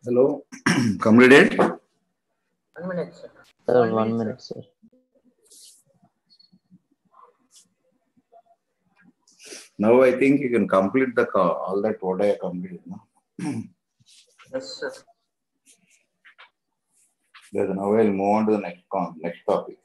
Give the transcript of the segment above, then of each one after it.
Hello, completed? 1 minute, sir. Sir, 1 minute, sir. Now I think you can complete the all that what I completed. No? Yes, sir. Now I'll move on to the next topic.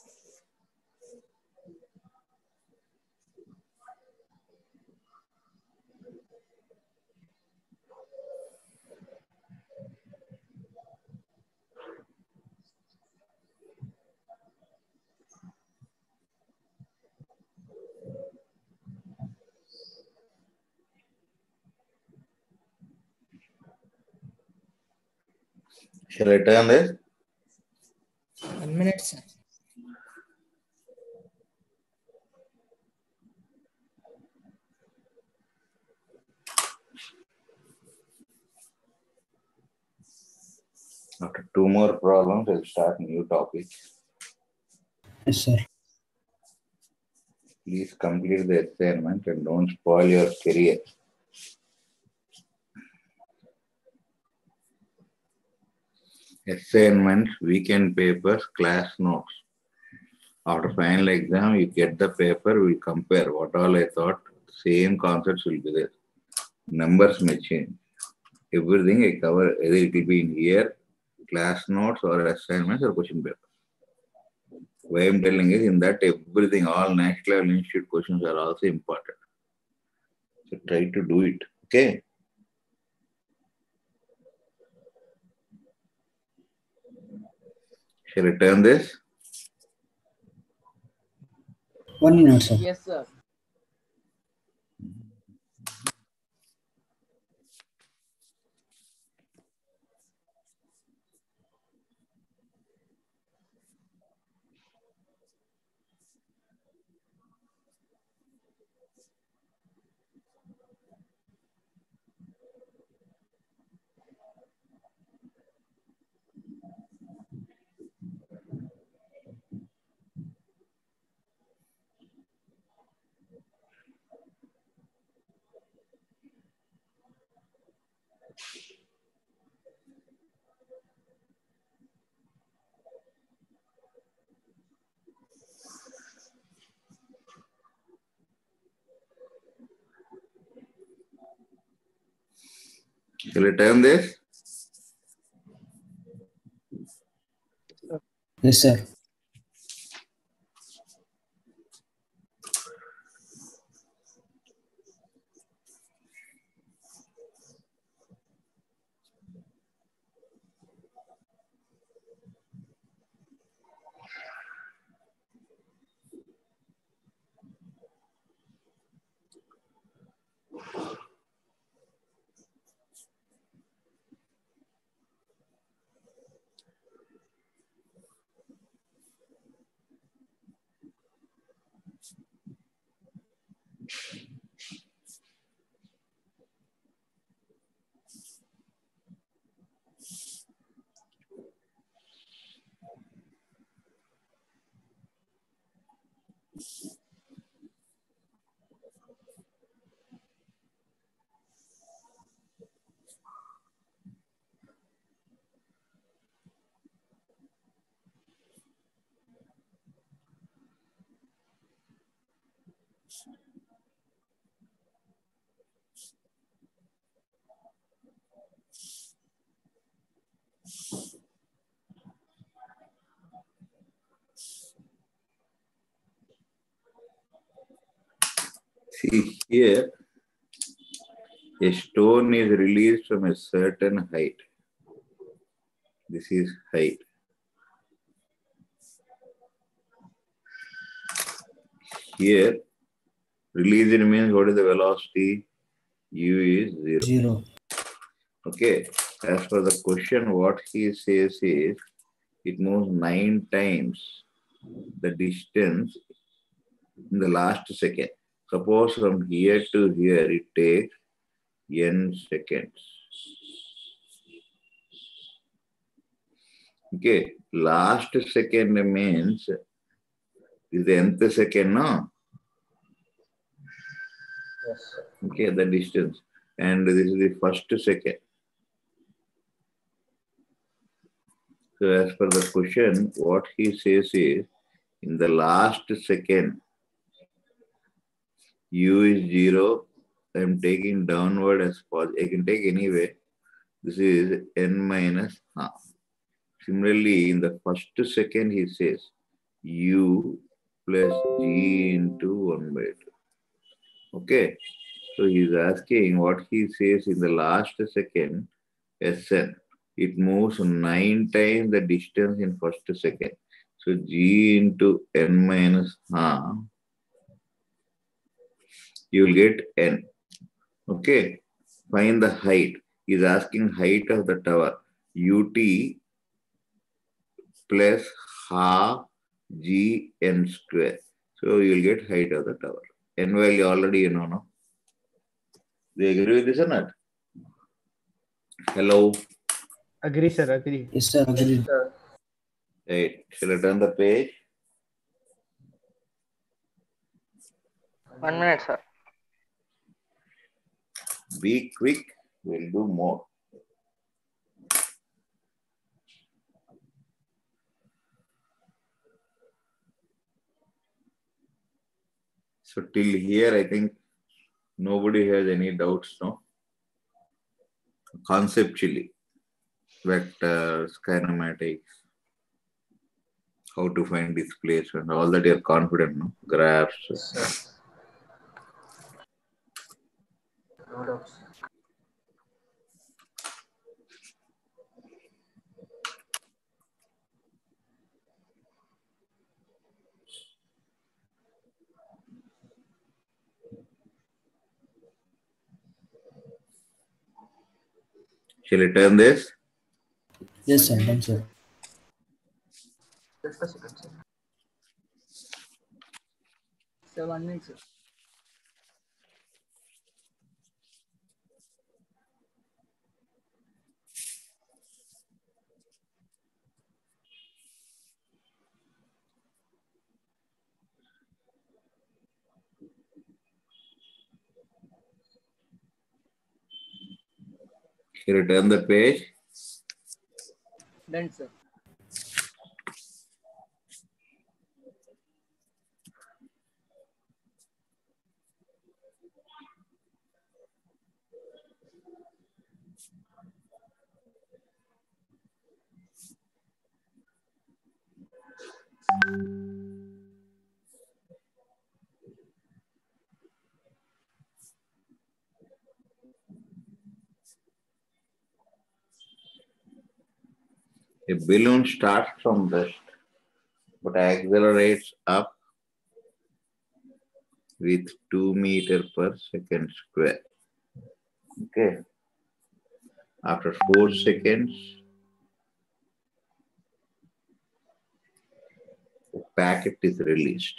Shall I turn this? 1 minute, sir. After 2 more problems, I'll start a new topic. Yes, sir. Please complete the assignment and don't spoil your career. Assignments, weekend papers, class notes. After final exam, you get the paper, we'll compare what all I thought, same concepts will be there. Numbers may change. Everything I cover, either it will be in here, class notes or assignments or question paper. Why I'm telling is in that everything, all next level institute questions are also important. So try to do it, okay? Shall I turn this? 1 minute, sir. Yes, sir. Shall I turn this? Yes, sir. See here, a stone is released from a certain height. This is height. Here, released means what is the velocity? U is 0. 0. Okay. As per the question, what he says is, it moves 9 times the distance in the last second. Suppose from here to here, it takes n seconds. Okay, last second means is the nth second, no? Yes, sir. Okay, the distance. And this is the first second. So as per the question, what he says is, in the last second, u is 0. I am taking downward as positive. I can take anyway. This is n minus half. Similarly, in the first second, he says u plus g into 1 by 2. Okay. So he's asking what he says in the last second, Sn. It moves 9 times the distance in first second. So g into n minus half, you will get n. Okay. Find the height. He's asking height of the tower. Ut plus half g n square. So you will get height of the tower. N value already you know, no? Do you agree with this or not? Hello? Agree, sir. Agree. Yes, sir. Agreed. Yes, sir. Right. Shall I turn the page? 1 minute, sir. Be quick. We'll do more. So till here, I think nobody has any doubts, no? Conceptually, vectors, kinematics, how to find displacement, all that you're confident, no? Graphs. Yes, sir. No doubts. Shall I turn this? Yes, sir. Done, sir. Just a second, sir. Sir, 1 minute, sir. Shall I turn the page? Done, sir. A balloon starts from rest, but accelerates up with 2 meters per second square. Okay. After 4 seconds, the packet is released.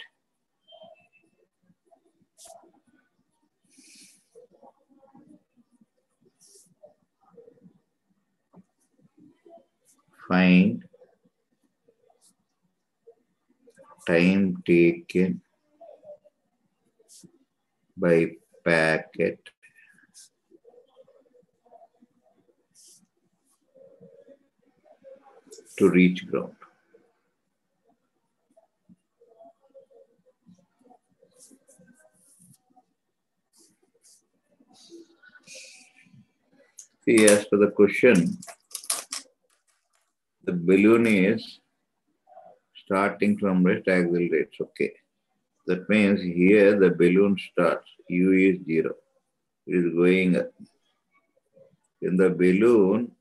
Find time taken by packet to reach ground. See, as per the question, the balloon is starting from rest, accelerates. Okay. That means here the balloon starts. U is 0. It is going up. In the balloon,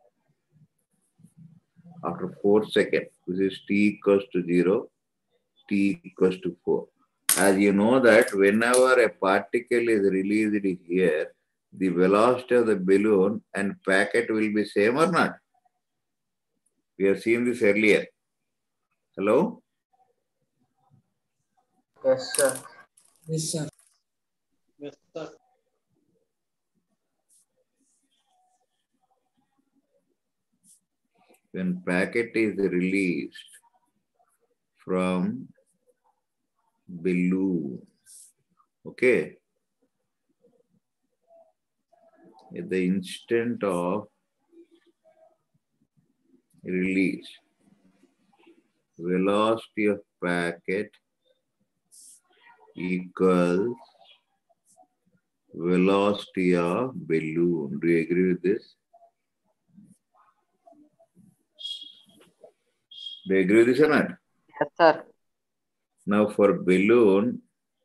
after 4 seconds, this is t equals to 0, t equals to 4. As you know that whenever a particle is released here, the velocity of the balloon and packet will be same or not? We have seen this earlier. Hello? Yes, sir. Yes, sir. Yes, sir. When packet is released from balloon, okay, at the instant of release. Velocity of packet equals velocity of balloon. Do you agree with this? Do you agree with this or not? Yes, sir. Now for balloon,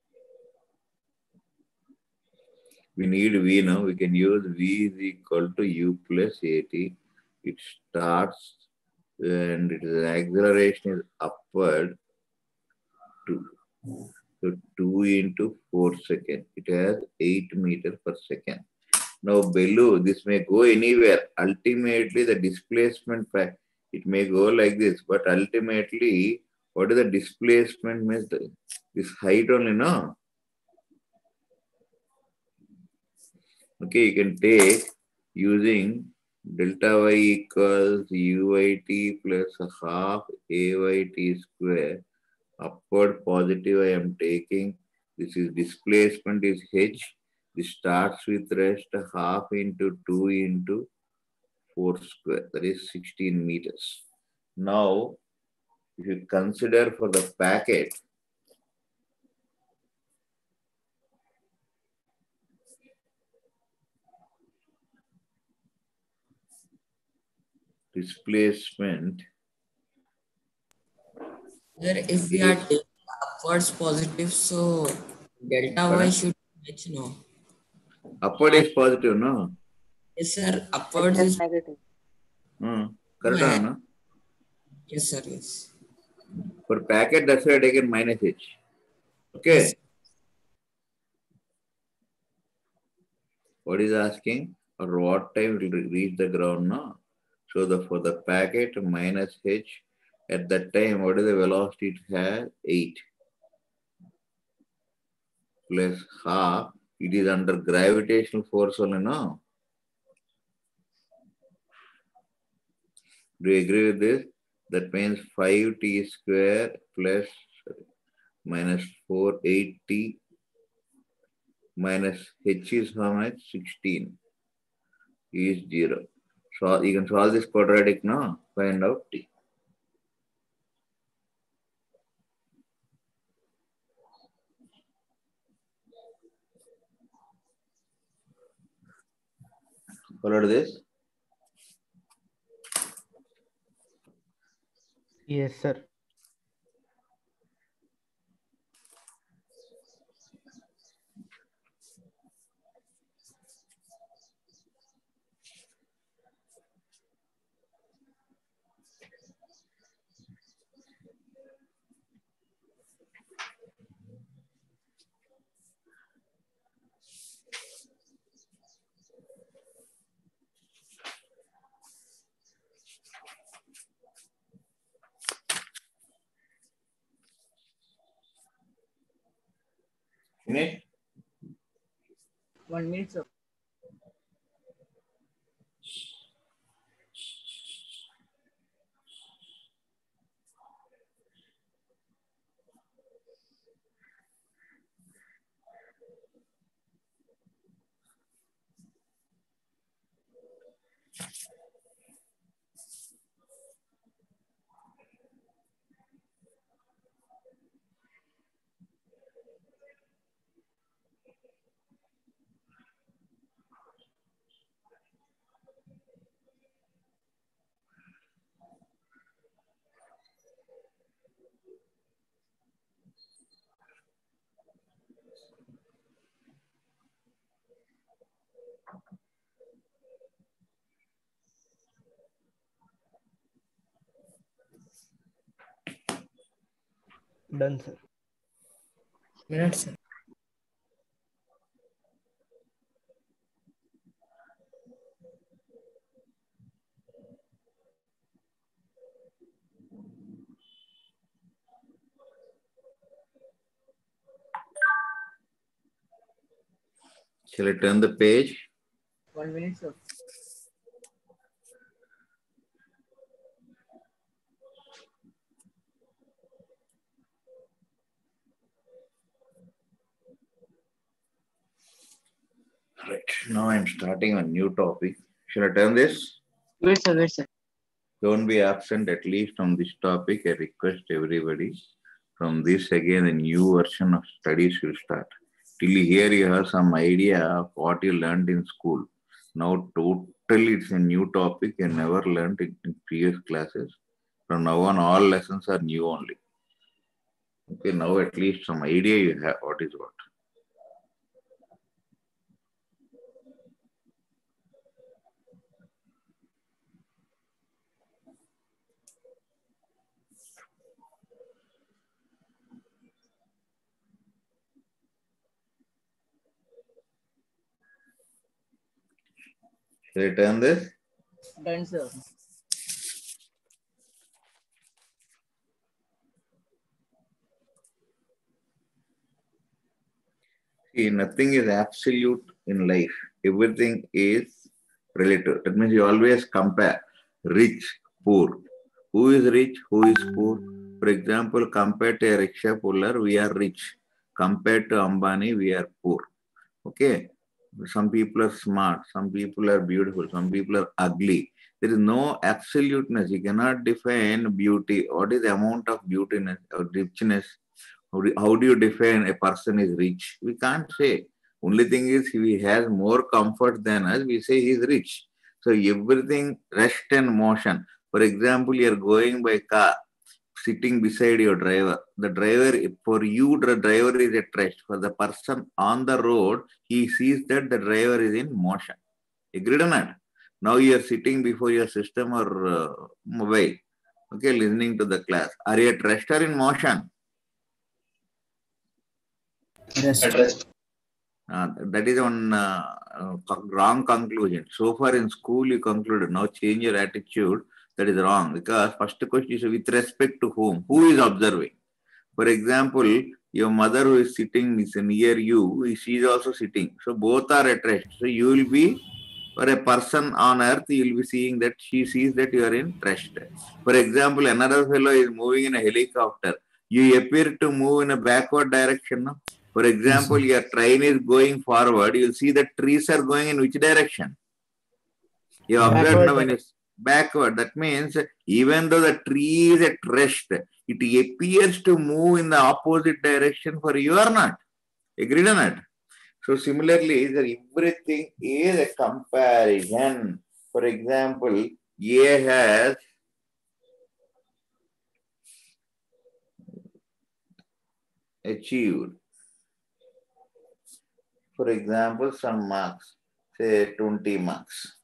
we need V now. We can use V is equal to U plus AT. It starts and its acceleration is upward to so 2 into 4 seconds. It has 8 meters per second. Now balloon, this may go anywhere. Ultimately, the displacement fact, it may go like this, but ultimately, what is the displacement means? This height only, no? Okay, you can take using delta y equals uyt plus half ayt square. Upward positive I am taking. This is displacement is h. This starts with rest half into 2 into 4 square. That is 16 meters. Now, if you consider for the packet, displacement. Sir, if we are taking upwards positive, so delta y should be h, no? Upward is positive, no? Yes, sir. Upwards Yes, is negative. Correct, Yeah. no? yes, sir. Yes. For packet, that's why I taken minus h. Okay. Yes. What is asking? Or what time will reach the ground, no? So for the packet minus h, at that time, what is the velocity it has? 8 plus half. It is under gravitational force only, no? Do you agree with this? That means 5t square plus minus 8t minus h is how much? 16 is 0. So you can solve this quadratic now. Find out t. Followed this? Yes, sir. Finish? 1 minute, sir. Done, sir. Minutes, sir. Shall I turn the page? 1 minute, sir. Right. Now I'm starting a new topic. Shall I turn this? Wait, sir. Wait, sir. Don't be absent at least from this topic. I request everybody. From this again, a new version of studies will start. Till here you have some idea of what you learned in school. Now totally it's a new topic you never learned in previous classes. From now on, all lessons are new only. Okay, now at least some idea you have what is what. Shall I turn this? Done, sir. See, nothing is absolute in life. Everything is relative. That means you always compare rich, poor. Who is rich? Who is poor? For example, compared to a rickshaw puller, we are rich. Compared to Ambani, we are poor. Okay. Some people are smart. Some people are beautiful. Some people are ugly. There is no absoluteness. You cannot define beauty. What is the amount of beautiness or richness? How do you define a person is rich? We can't say. Only thing is, if he has more comfort than us, we say he is rich. So everything rest and motion. For example, you are going by car, sitting beside your driver. The driver, for you, the driver is at rest. For the person on the road, he sees that the driver is in motion. Agreed or not? Now you are sitting before your system or mobile, okay, listening to the class. Are you at rest or in motion? Rest. That is one wrong conclusion. So far in school, you concluded. Now change your attitude. That is wrong because first question is with respect to whom? Who is observing? For example, your mother who is sitting is near you, she is also sitting. So both are at rest. So you will be, for a person on earth, you will be seeing that she sees that you are in rest. For example, another fellow is moving in a helicopter. You appear to move in a backward direction. No? For example, your train is going forward. You will see that trees are going in which direction? You observe now when it's backward. That means even though the tree is at rest, it appears to move in the opposite direction for you or not. Agreed or not? So similarly, everything is a comparison. For example, A has achieved, for example, some marks, say 20 marks.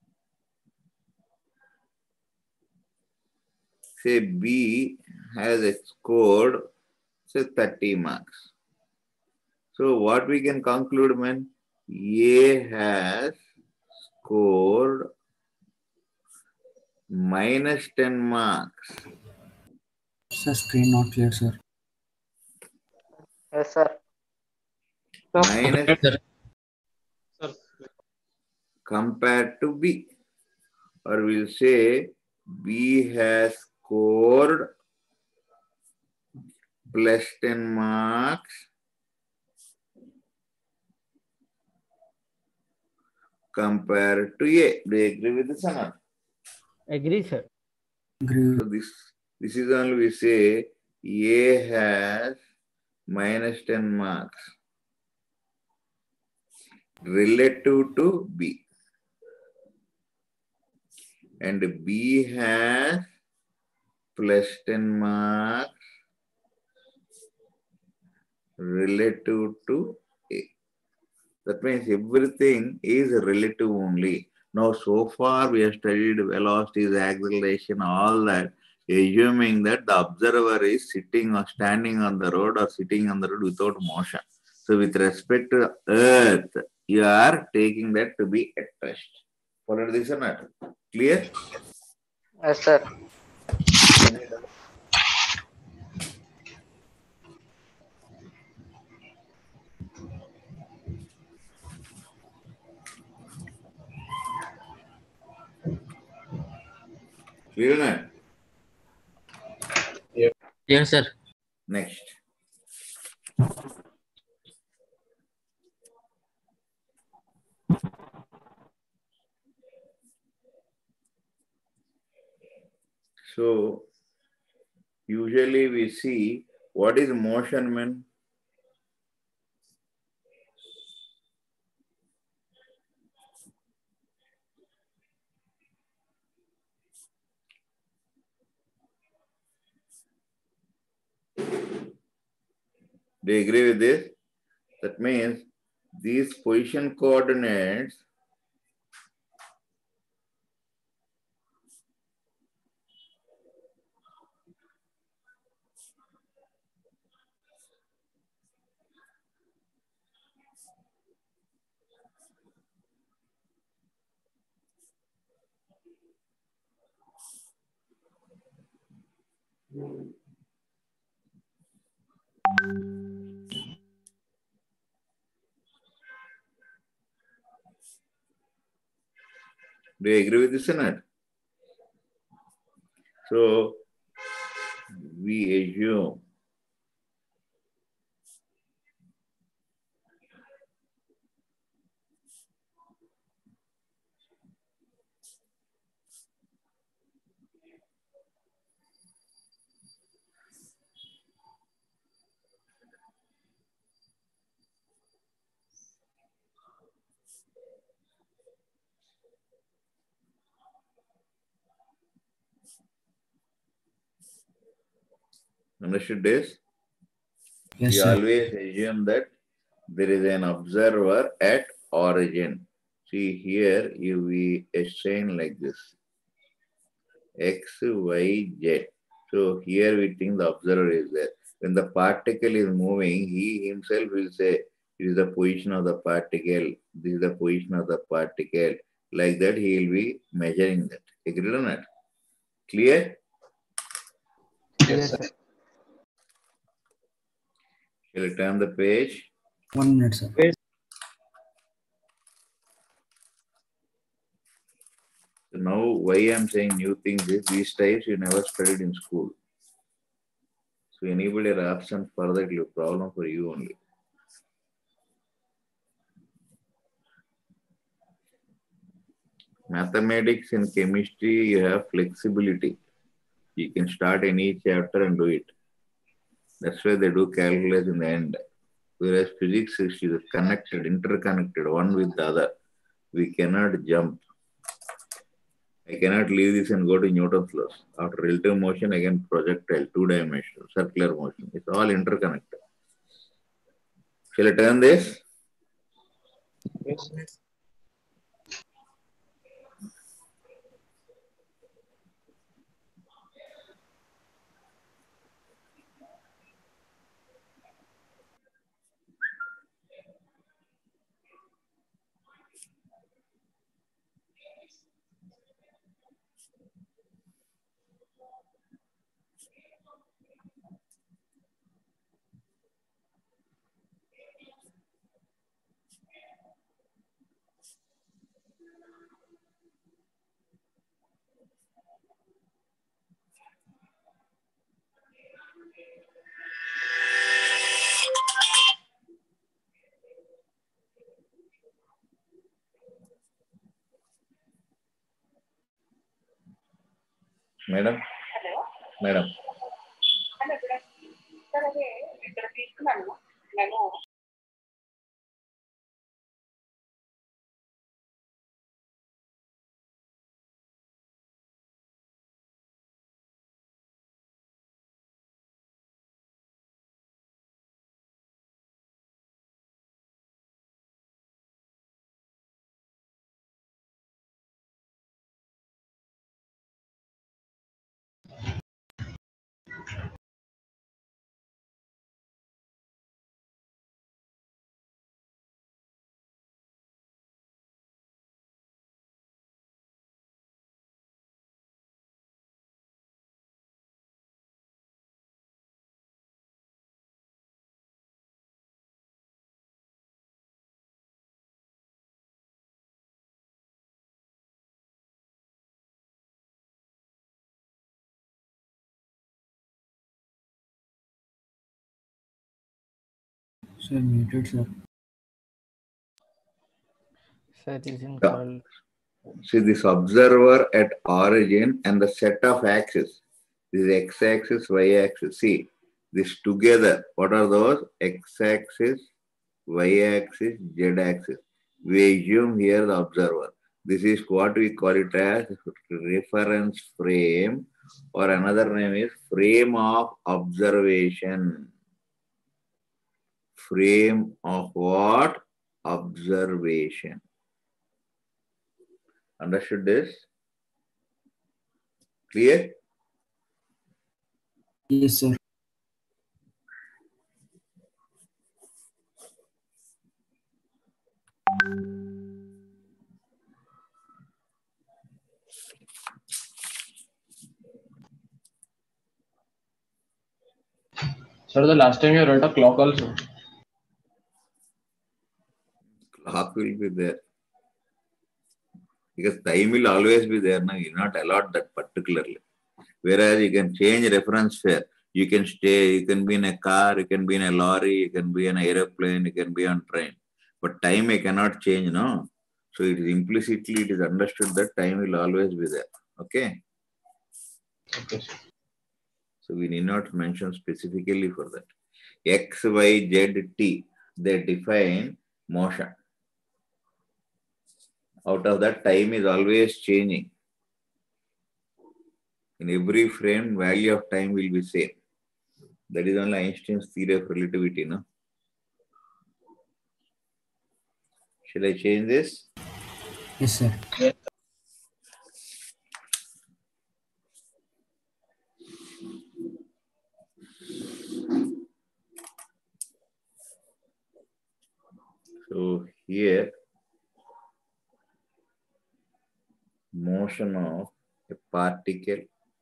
Say B has scored, say 30 marks. So what we can conclude, man? A has scored minus 10 marks. Sir, screen not clear, sir. Yes, sir. Minus Sir. compared to B. Or we'll say B has scored plus 10 marks compared to A. Do you agree with this or not? Agree, sir. Agree. So this is only we say A has minus 10 marks relative to B. And B has plus 10 marks relative to A. That means everything is relative only. Now, so far we have studied velocities, acceleration, all that, assuming that the observer is sitting or standing on the road or sitting on the road without motion. So, with respect to Earth, you are taking that to be at rest. Follow this or not? Clear? Yes, sir. Clear or not? Yes, sir. Next. So usually we see what is motion mean? Do you agree with this? That means these position coordinates do you agree with this or not? So we assume understood this? Yes, We sir. always assume that there is an observer at origin. See here, we assign like this, X, Y, Z. So here we think the observer is there. When the particle is moving, he himself will say, this is the position of the particle, this is the position of the particle. Like that, he will be measuring that. Agreed or not? Clear? Yes, sir. Shall I turn the page? 1 minute, sir. So now, why I'm saying new things is these types you never studied in school. So anybody are absent further, it will be a problem for you only. Mathematics and chemistry, you have flexibility. You can start any chapter and do it. That's why they do calculus in the end. Whereas physics is connected, interconnected, one with the other. We cannot jump. I cannot leave this and go to Newton's laws. After relative motion, again projectile, two-dimensional, circular motion. It's all interconnected. Shall I turn this? Yes. Madam? Madam. Sir, muted, sir. Sir is in Yeah. call. See this observer at origin and the set of axes. This is x-axis, y-axis. See, this together. What are those? X-axis, y-axis, z-axis. We assume here the observer. This is what we call it as reference frame, or another name is frame of observation. Frame of what? Observation. Understood this? Clear? Yes, sir. Sir, the last time you wrote a clock also. Clock will be there. Because time will always be there. Now you not allot that particularly. Whereas you can change reference fare. You can stay, you can be in a car, you can be in a lorry, you can be in an aeroplane, you can be on train. But time I cannot change, no? So it is implicitly it is understood that time will always be there. Okay? Okay, sir. So we need not mention specifically for that. X, Y, Z, T, they define motion. Out of that, time is always changing. In every frame, value of time will be same. That is only Einstein's theory of relativity, no? Shall I change this? Yes, sir. So here, motion of a particle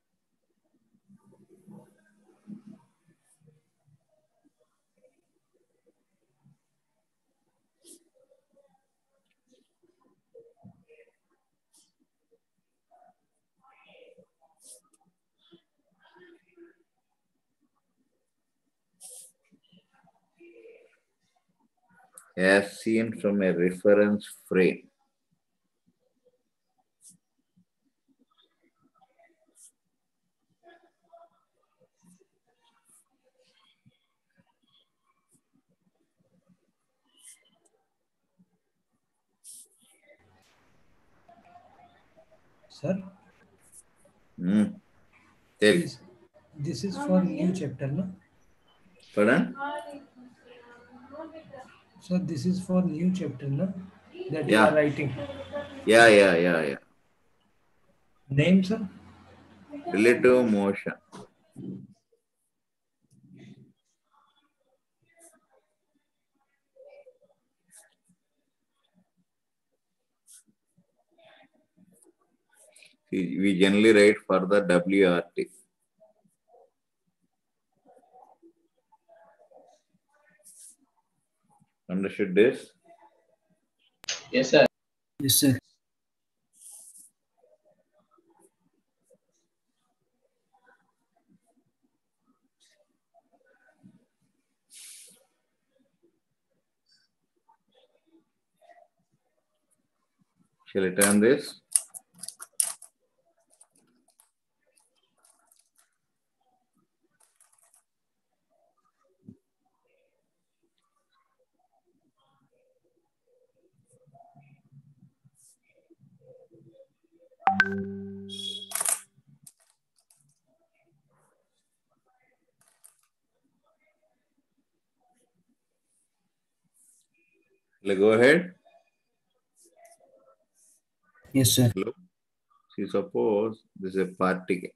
as seen from a reference frame. Sir, Tell. this is for new chapter, no? Pardon? So this is for new chapter, no? That you Yeah. are writing. Yeah. Name, sir? Relative motion. See, we generally write for the WRT. Understood this? Yes, sir. Yes, sir. Shall I turn this? Shall I go ahead? Yes, sir. Hello? See, suppose this is a particle.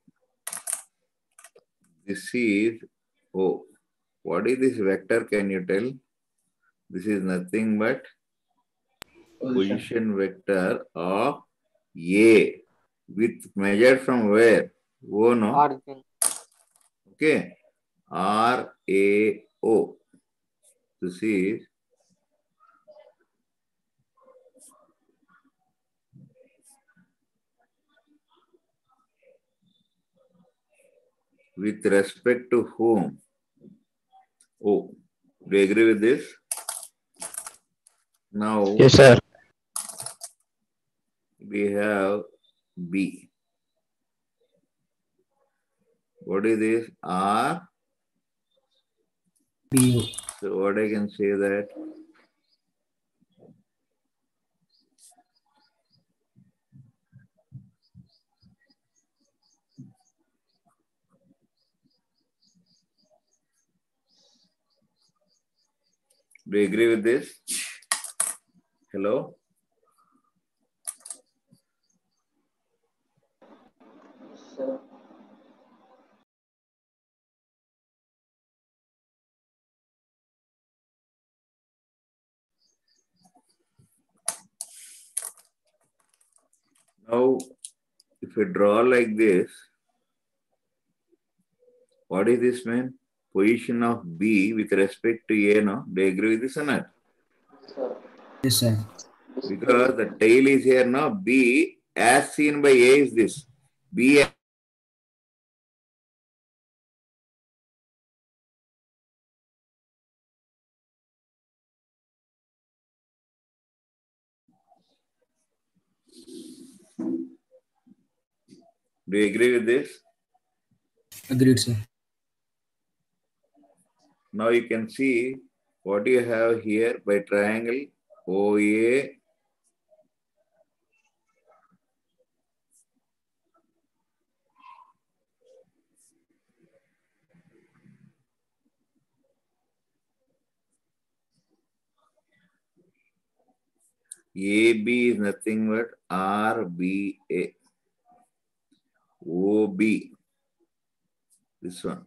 This is O. What is this vector? Can you tell? This is nothing but position vector of A with measured from where? O, no? Origin. Okay. RAO. This is with respect to whom? Oh, do you agree with this? Now Yes, sir. we have B. What is this? R. BU. So what I can say that? Do you agree with this? Hello? Sir. Now, if you draw like this, what is this mean? Position of B with respect to A, no? Do you agree with this or not? Sir. Yes, sir. Because the tail is here now, B as seen by A is this. B. Do you agree with this? Agreed, sir. Now you can see what you have here by triangle OA. AB is nothing but RBA. OB. This one.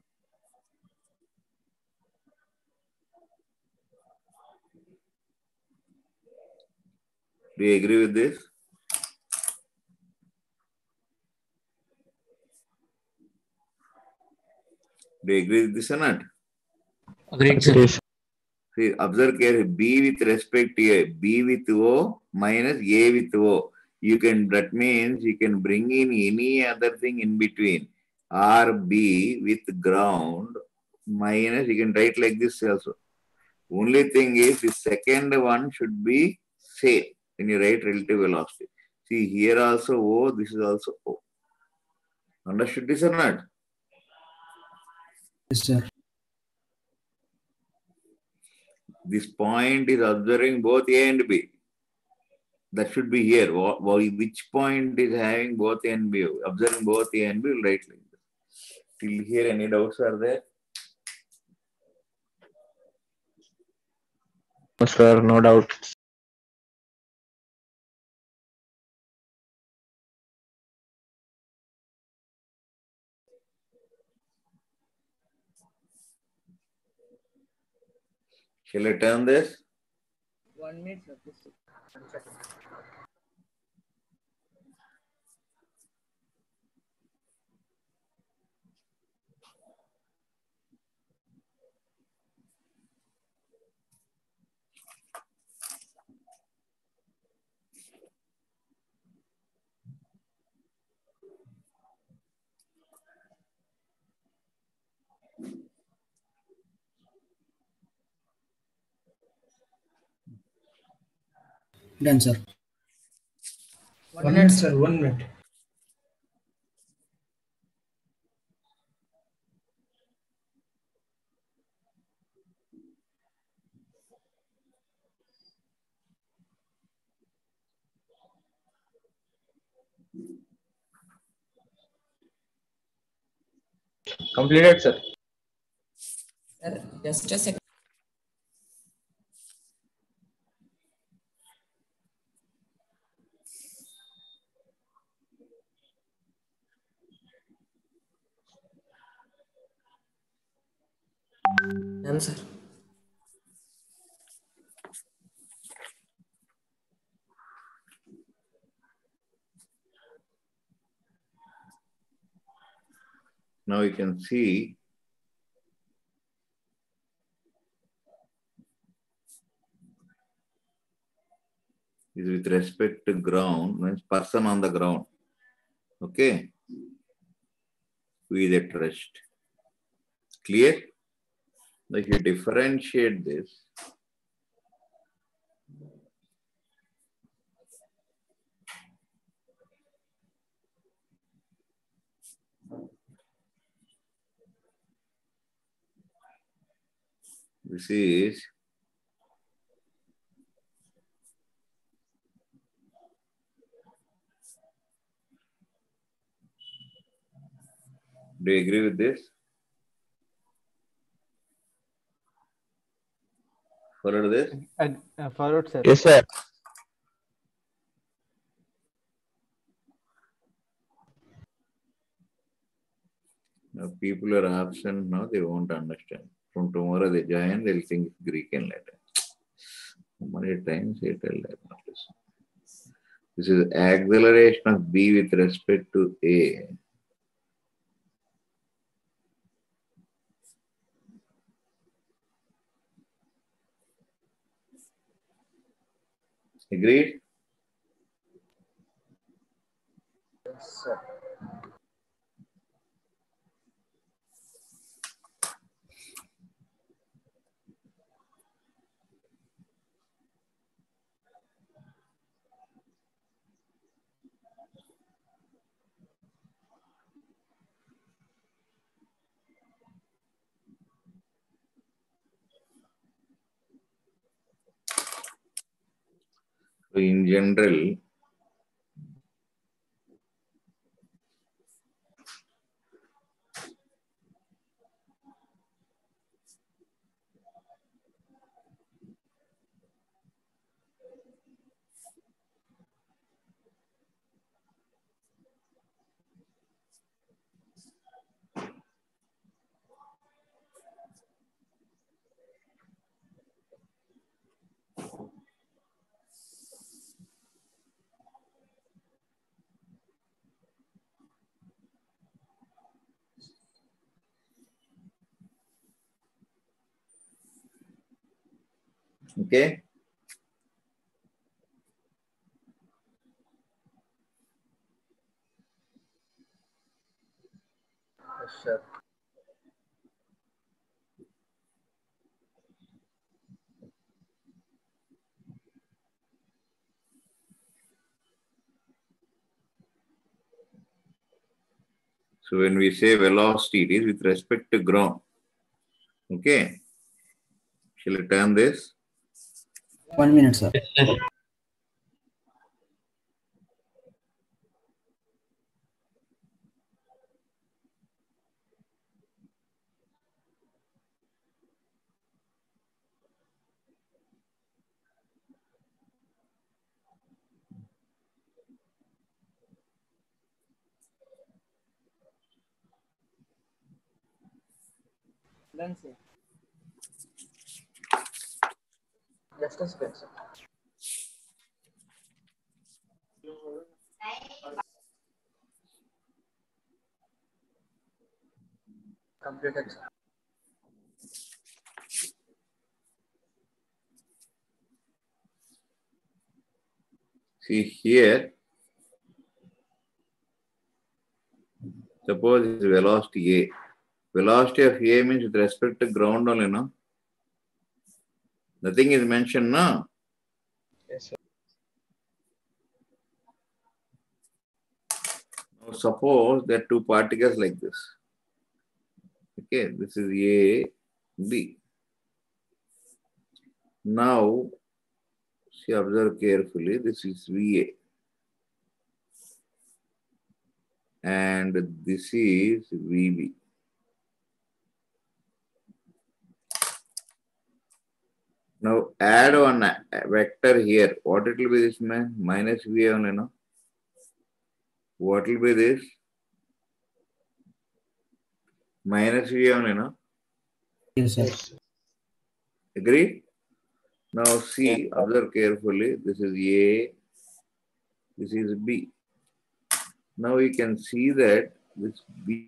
Do you agree with this? Do you agree with this or not? Agreed, sir. See, observe carefully. B with respect to A. B with O minus A with O. That means you can bring in any other thing in between. RB with ground minus, you can write like this also. Only thing is the second one should be same when you write relative velocity. See here also O, this is also O. Understood this or not? Yes, sir. This point is observing both A and B. That should be here. Which point is having both A and B? Observing both A and B, will write like this. Till here, any doubts are there? No, sir, no doubt. Shall I turn this? 1 minute, sir. Just one second. Done, sir. 1 minute, sir. sir. 1 minute. Completed, sir. Sir, just a second. Done, sir. Now you can see is with respect to ground, means person on the ground. Okay? Who is at rest. Clear? Now if you differentiate this, This is do you agree with this? Follow this? Forward, sir. Yes, sir. Now people are absent now, they won't understand. From tomorrow they join, they'll think Greek and Latin. How many times they tell that? This is acceleration of B with respect to A. Agreed? Yes, sir. So in general, okay? Yes, sir. So when we say velocity, it is with respect to ground. Okay? Shall I turn this? 1 minute, sir. Done, sir. Just a second, sir. Completed, sir. See here, suppose it's velocity A. Velocity of A means with respect to ground only, no? Nothing is mentioned, no? Yes, sir. Now suppose there are two particles like this. Okay, this is A, B. Now, see, observe carefully, this is VA. And this is VB. Now add one vector here. What it will be this man? Minus VA only, no? What will be this? Minus VA only, no? Yes, sir. Yes. Agree? Now Yes, see, sir. observe carefully. This is A, this is B. Now you can see that this B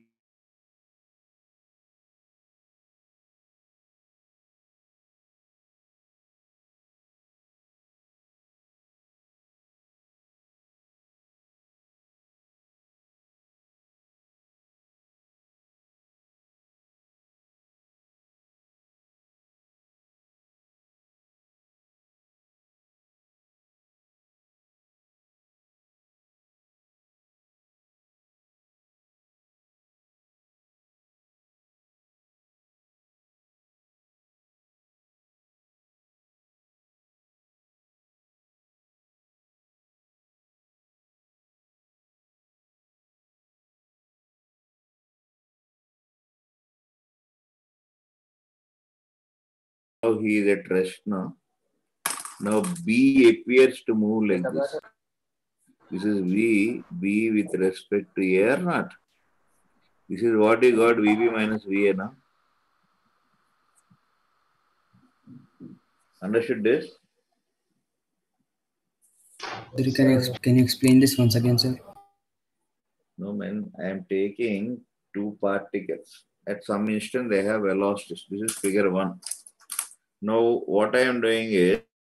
Now he is at rest now. Now B appears to move like this. This is B with respect to A or not? This is what you got VB minus VA now. Understood this? Sir, can you explain this once again, sir? No, man, I am taking two particles. At some instant, they have velocities. This is figure 1. Now, what I am doing is,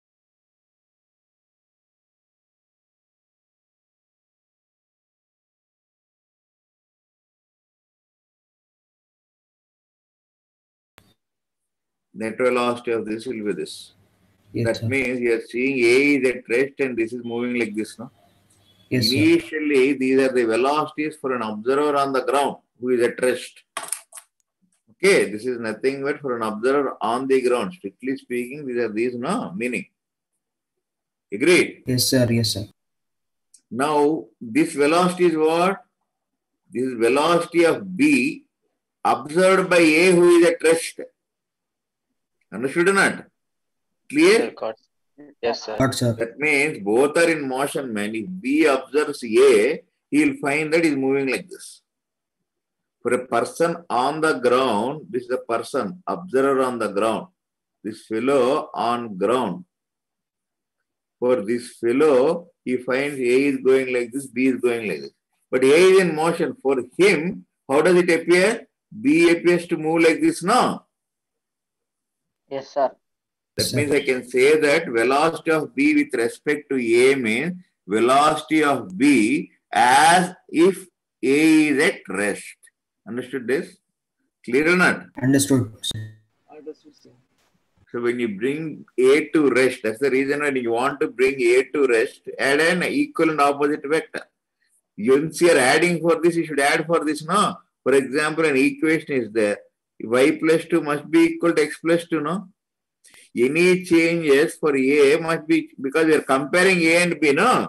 net velocity of this will be this. Yes, That sir. means you are seeing A is at rest and this is moving like this, no? Yes, sir. Initially, these are the velocities for an observer on the ground who is at rest. Okay, this is nothing but for an observer on the ground. Strictly speaking, these no meaning. Agreed? Yes, sir. Yes, sir. Now, this velocity is what? This is velocity of B observed by A who is at rest. Understood or not? Clear? Got. Yes, sir. Got, sir. That means both are in motion, man. If B observes A, he will find that he is moving like this. For a person on the ground, this is a person, observer on the ground. This fellow on ground. For this fellow, he finds A is going like this, B is going like this. But A is in motion. For him, how does it appear? B appears to move like this, no? Yes, sir. That Sir. means I can say that velocity of B with respect to A means velocity of B as if A is at rest. Understood this? Clear or not? Understood, sir. Understood, sir. So when you bring A to rest, that's the reason when you want to bring A to rest, add an equal and opposite vector. Once you are adding for this, you should add for this, no? For example, an equation is there. Y plus 2 must be equal to x plus 2, no? Any changes for A must be, because we are comparing A and B, no?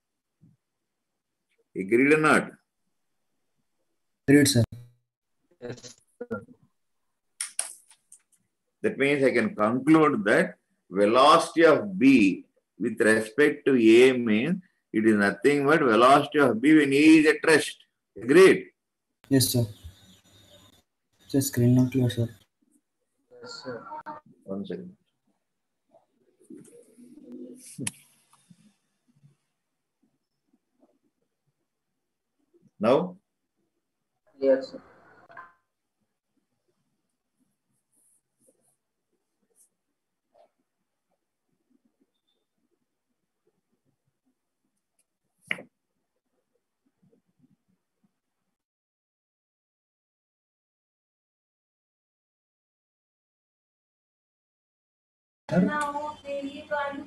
Agreed or not? Great, sir. Yes. That means I can conclude that velocity of B with respect to A means it is nothing but velocity of B when A is at rest. Agreed? Yes, sir. Just screen not clear, sir. Yes, sir. 1 second. Now? Yes, sir. Sir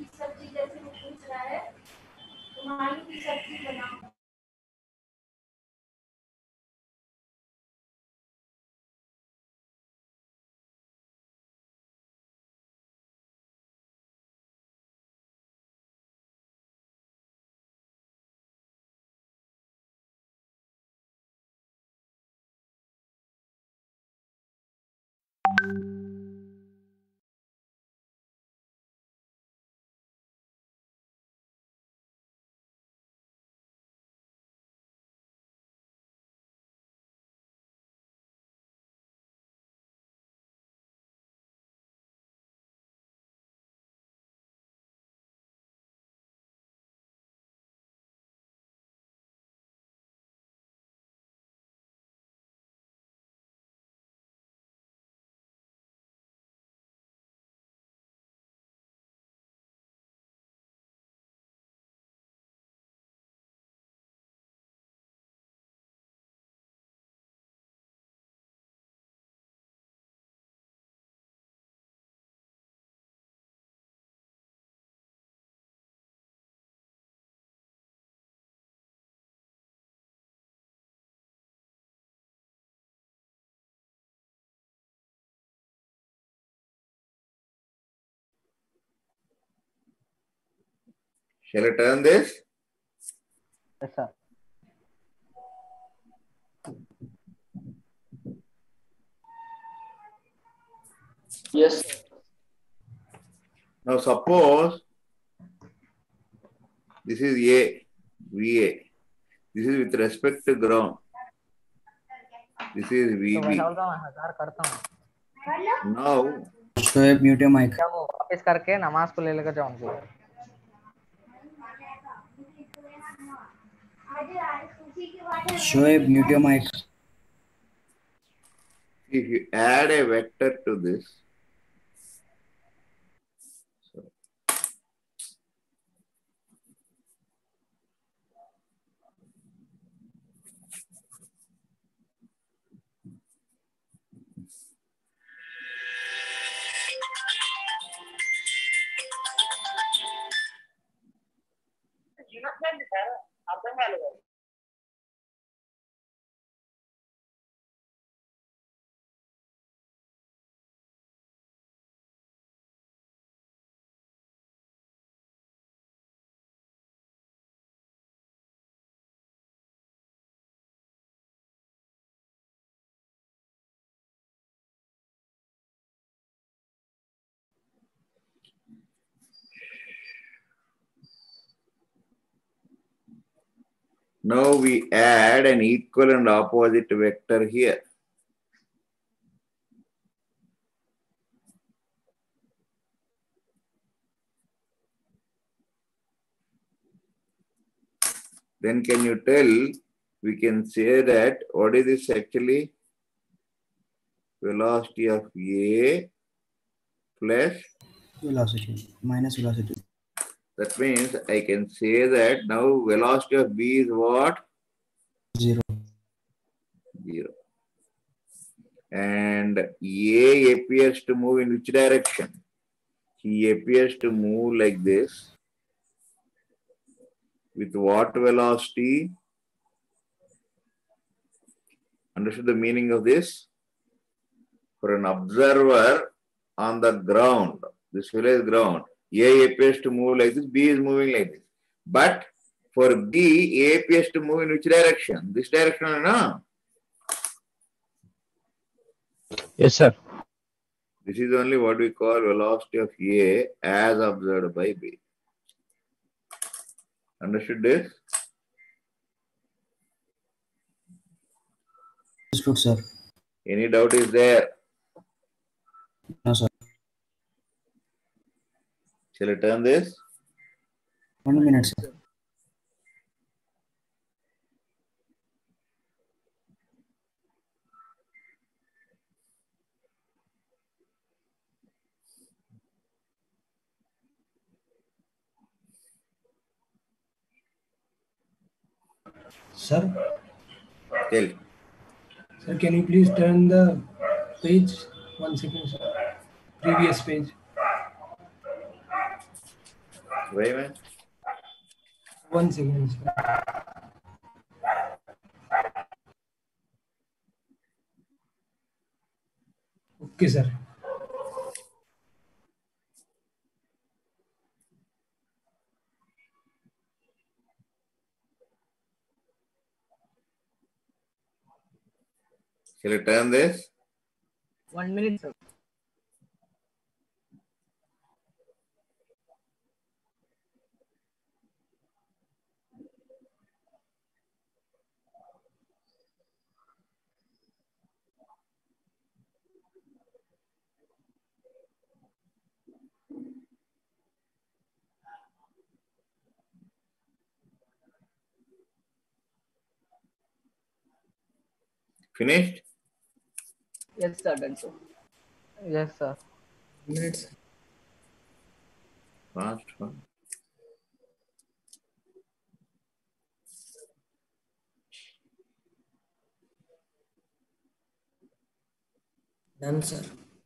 Shall I turn this? Yes, sir. Yes, sir. Now suppose this is A, VA. This is with respect to ground. This is तो VB. वैसा बोलता हूँ 1000 करता हूँ Now, Shoaib, mute your mic. क्या वो वापस करके नमाज को ले लेकर जाऊंगा Shoaib, mute your mic. if you add a vector to this, so now we add an equal and opposite vector here. Then can you tell, we can say that what is this actually? Velocity of A plus, Velocity. Minus velocity. that means I can say that now velocity of B is what? 0. 0. And A appears to move in which direction? He appears to move like this. With what velocity? Understood the meaning of this? For an observer on the ground, this village ground, A appears to move like this, B is moving like this. But for B, A appears to move in which direction? This direction, no? Yes, sir. This is only what we call velocity of A as observed by B. Understood this? Understood, sir. Any doubt is there? No, sir. Shall I turn this? 1 minute, sir. Sir, Tell. sir, can you please turn the page? 1 second, sir. Previous page. Why, man? 1 second, sir. Okay, sir. Shall I turn this? 1 minute sir Finished? yes sir done sir yes sir Minutes. Fast one. Done, sir.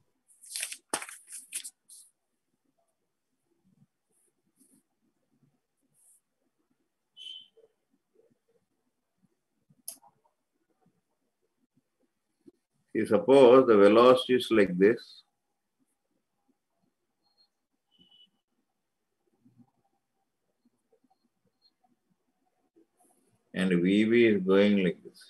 See, suppose the velocity is like this. And VB is going like this.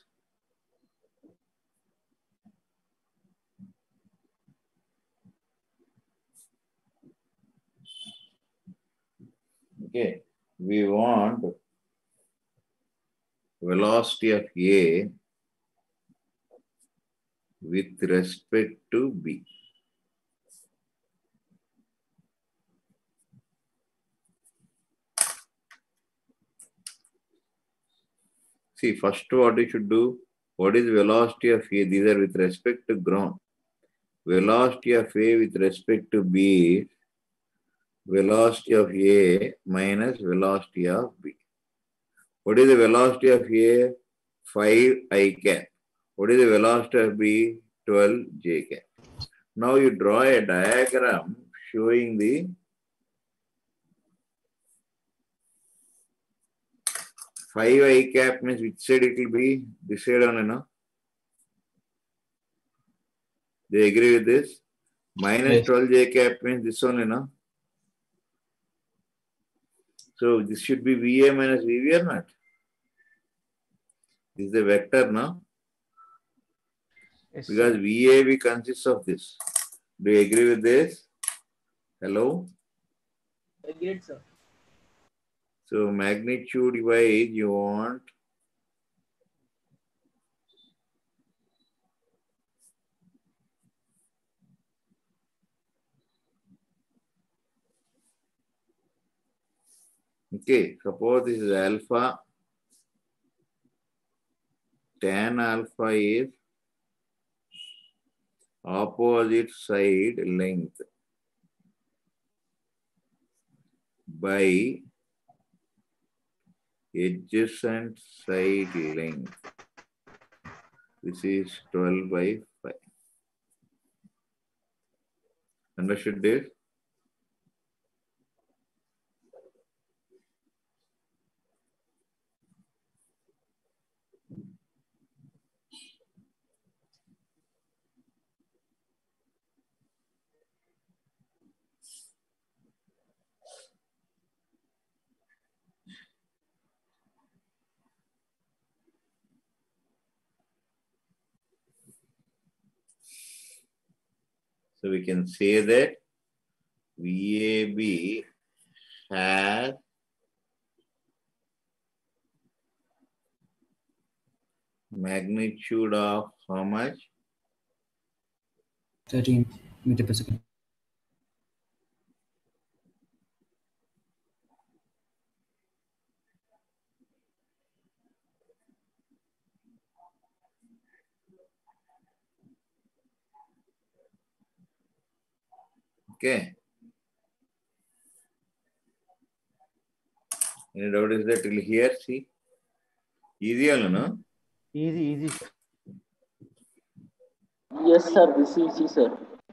Okay, we want velocity of A with respect to B. See, first what you should do, what is velocity of A? These are with respect to ground. Velocity of A with respect to B is velocity of A minus velocity of B. What is the velocity of A? 5 cap. What is the velocity of B? 12 j cap. Now you draw a diagram showing the five cap means which side it will be? This side only, no? They agree with this? Minus Yes. 12 j cap means this only, no? So this should be VA minus VB or not? This is the vector, no? Yes, Because VAB consists of this. Do you agree with this? Hello? Agreed, sir. So magnitude wise, you want okay, suppose this is alpha. Tan alpha is opposite side length by adjacent side length. This is 12 by 5. Understood this? So we can say that VAB has magnitude of how much? 13 meter per second. Okay. Any doubt is that till here? See? Easy, no? easy, sir. Yes, sir. This is easy, sir.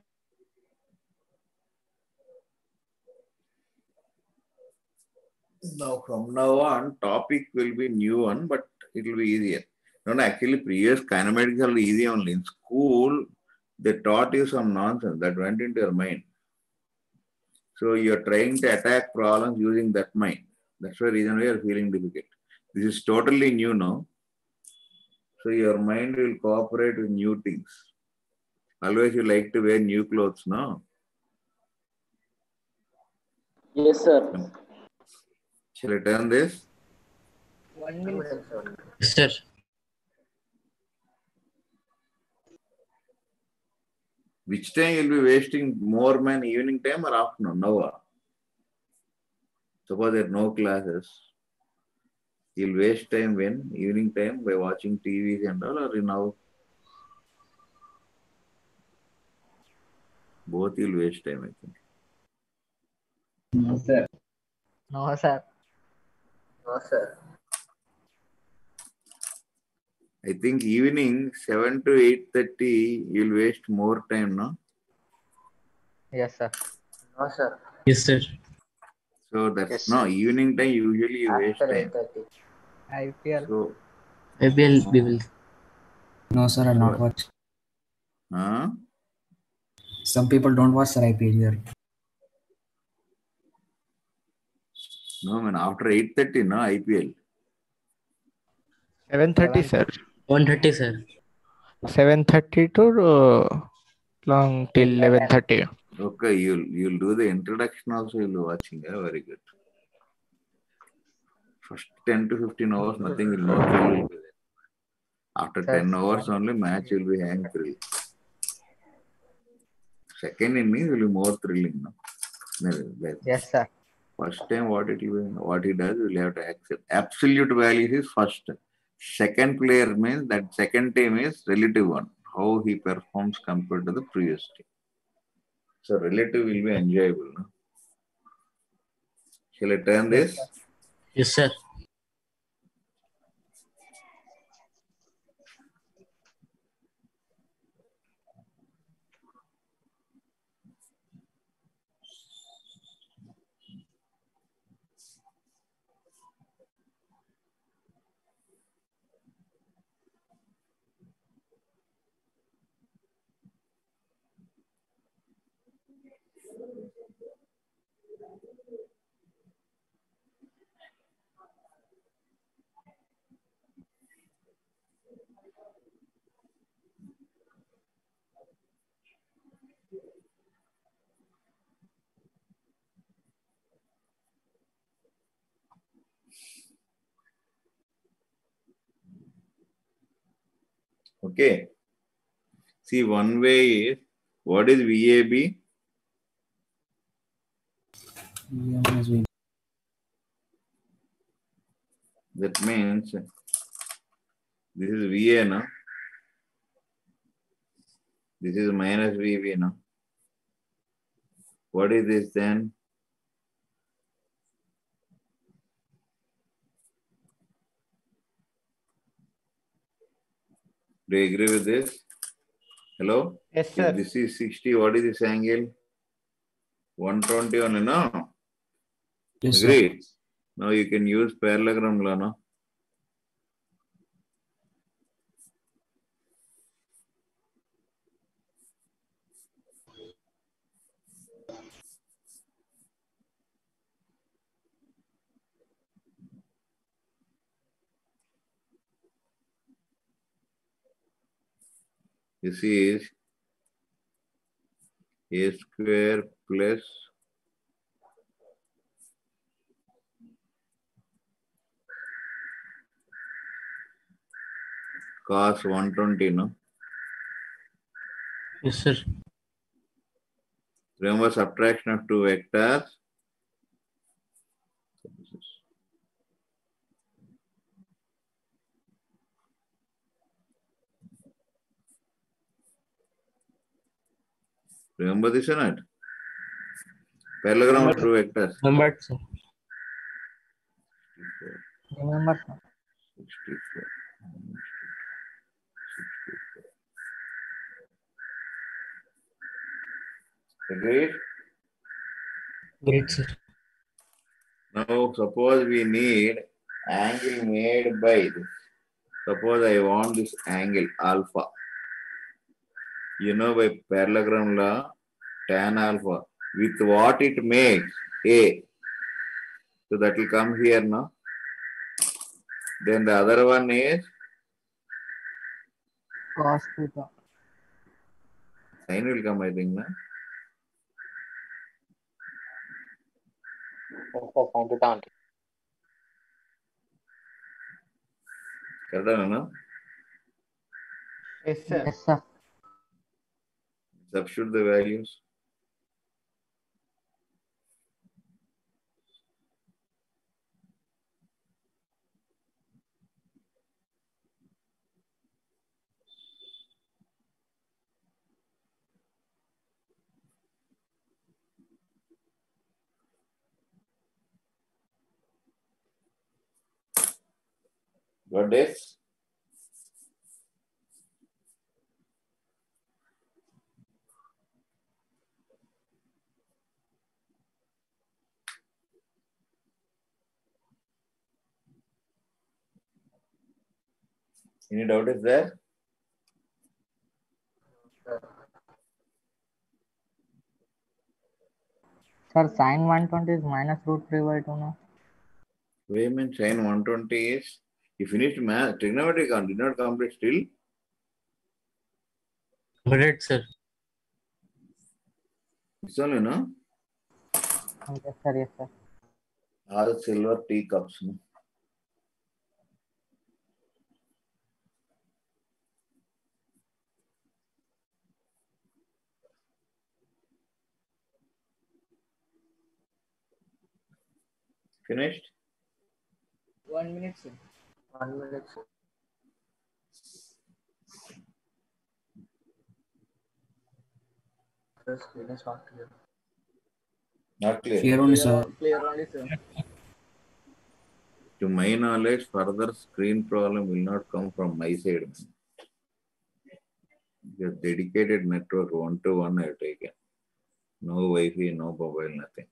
Now, from now on, topic will be new one, but it will be easier. No, actually, previous kinematics are easy only. In school, they taught you some nonsense that went into your mind. So you're trying to attack problems using that mind. That's the reason why you're feeling difficult. This is totally new now. So your mind will cooperate with new things. Always you like to wear new clothes, no? Yes, sir. Shall I turn this? 1 minute, sir. Yes, sir. Which time you'll be wasting more man, evening time or afternoon? Now, suppose there are no classes. You'll waste time when? Evening time by watching TVs and all, or now? Both you'll waste time, I think. No, sir. No, sir. I think evening 7 to 8:30, you'll waste more time, no? Yes, sir. No, sir. Yes, sir. So that's Yes, no sir. evening time. Usually you waste After time. 8:30. IPL. So, Maybe we will. No, sir, I'll not So- watch. huh? Some people don't watch Sir IPL here. No man. After 8:30, no IPL. 7:30, sir. 130, sir. 7:30 to long till 11:30. Okay, you'll do the introduction also. You'll be watching. Very good. First 10 to 15 hours, nothing will, no thrill will be there. After 10 hours only, match will be hang thrill. Second innings will be more thrilling. No? Yes, sir. First time, what he does, will have to accept. Absolute value is first. Second player means that second team is relative one. How he performs compared to the previous team. So relative will be enjoyable. No? Shall I turn this? Yes, sir. Okay. See, one way is, what is VAB? That means this is VA, no? This is minus VB, no? What is this then? Do you agree with this? Hello? Yes, sir. If this is 60, what is this angle? 120 only, no? Yes, sir. Agree? Now you can use parallelogram law, no? This is a square plus cos 120, no? Yes, sir. Remember subtraction of two vectors. Remember this or not? Parallelogram of two vectors. Remember, sir. 64, Remember, sir. 64, 64. Agreed? Great, sir. Now suppose we need angle made by this. Suppose I want this angle alpha. You know, by parallelogram law, tan alpha, with what it makes, A. So that will come here now. Then the other one is Cos theta. sin will come, I think, na? Correct, no? Yes, sir. Yes, sir. Substitute the values. Got this? Any doubt is there? Sir, sin 120 is minus root 3 by 2 now. Wait a minute, sin 120 is, you finished math, trigonometry did not complete still. Great, sir. It's only, no? Yes, sir. Yes, sir. All silver teacups. No? Finished? 1 minute, sir. 1 minute, sir. The screen is not clear. Not clear. Clear only, sir. Clear only, sir. To my knowledge, further screen problem will not come from my side. The dedicated network 1-to-1 I have taken. No Wi-Fi, no mobile, nothing.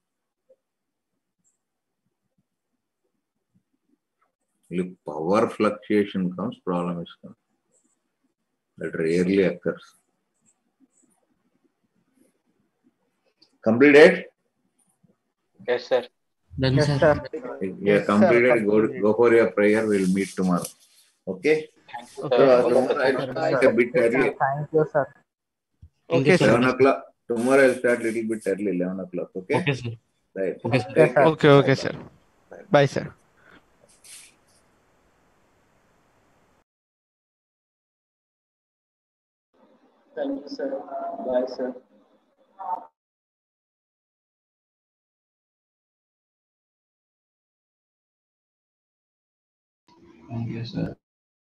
If power fluctuation comes, problem is come. That rarely occurs. Completed? Yes, sir. Done, Yes, sir. sir. Yeah, completed. Go for your prayer. We'll meet tomorrow. Okay? Okay. Tomorrow I'll start a bit early. Thank you, sir. Okay, sir. 11 o'clock. Tomorrow I'll start a little bit early, 11 o'clock. Okay? Okay, sir. Right. Okay, sir. Take care. Okay, sir. Bye, sir. Thank you, sir. Bye, sir. Thank you, sir.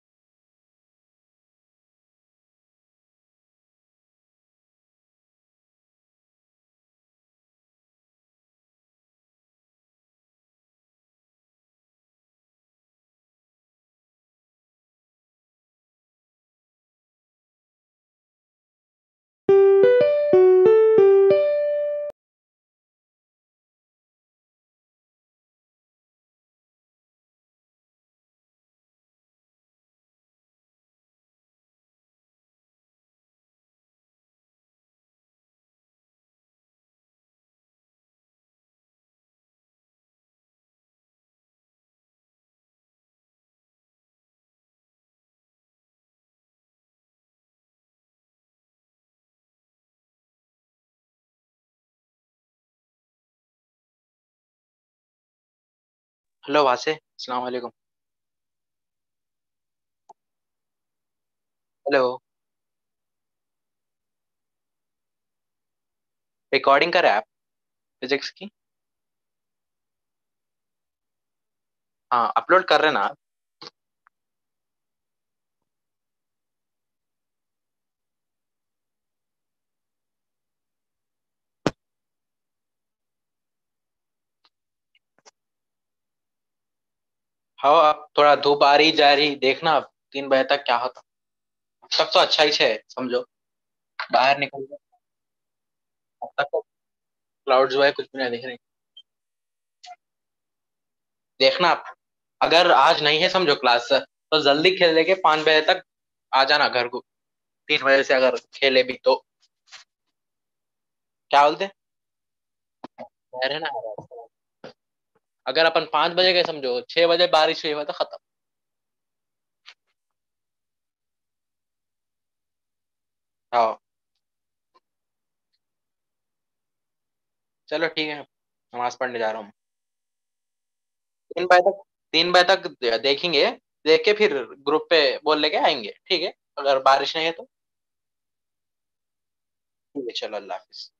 Hello वासे, अस्सलाम वालेकुम। Hello, recording कर रहा है आप physics की? हाँ, upload कर रहे हैं ना आप? हाँ, अब थोड़ा धूप आ रही जा रही, देखना अब 3 बजे तक क्या होता। अब तक तो अच्छा ही है, समझो। बाहर निकल गए, अब तक तो क्लाउड्स जो है कुछ भी नहीं दिख रही। देखना आप, अगर आज नहीं है समझो क्लास, तो जल्दी खेल लेके 5 बजे तक आ जाना घर को। 3 बजे से अगर खेले भी तो क्या बोलते, कह रहे ना। अगर अपन 5 बजे गए समझो, 6 बजे बारिश हुई हुआ तो खत्म। हाँ, चलो ठीक है, नमाज पढ़ने जा रहा हूँ। 3 बजे तक, 3 बजे तक देखेंगे, देख के फिर ग्रुप पे बोल लेके आएंगे, ठीक है? अगर बारिश नहीं है तो ठीक है, चलो अल्लाह हाफिज।